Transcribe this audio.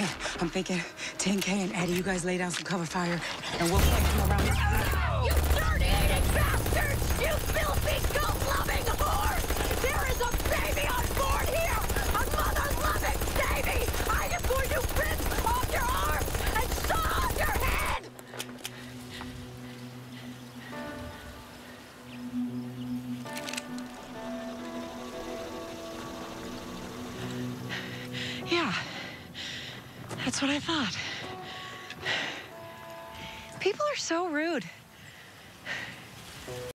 Hey, I'm thinking 10K and Eddie, you guys lay down some cover fire, and we'll flank them around. You dirt-eating bastards! You filthy, goat-loving whore! There is a baby on board here! A mother-loving baby! I am going to rip off your arms and saw off your head! Yeah, that's what I thought. People are so rude.